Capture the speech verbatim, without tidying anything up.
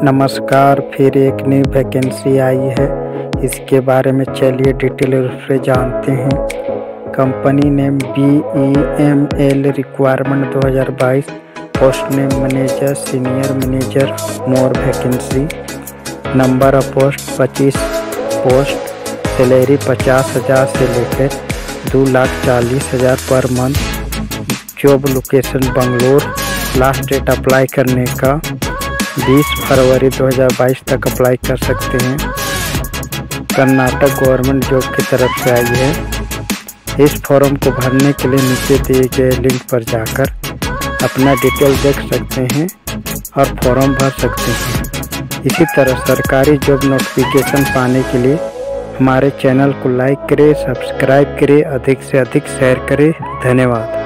नमस्कार, फिर एक नई वैकेंसी आई है। इसके बारे में चलिए डिटेल रूप से जानते हैं। Company name B E M L requirement दो हज़ार बाईस, post name manager, senior manager, more vacancy, number of post पच्चीस पोस्ट, सैलरी पचास हज़ार से लेकर दो लाख चालीस हज़ार पर month, job location Bangalore. Last date apply करने का बीस फरवरी दो हज़ार बाईस तक अप्लाई कर सकते हैं। कर्नाटक गवर्नमेंट जॉब की तरफ से आई है। इस फॉर्म को भरने के लिए नीचे दिए गए लिंक पर जाकर अपना डिटेल देख सकते हैं और फॉर्म भर सकते हैं। इसी तरह सरकारी जॉब नोटिफिकेशन पाने के लिए हमारे चैनल को लाइक करें, सब्सक्राइब करें, अधिक से अधिक शेयर करें। धन्यवाद।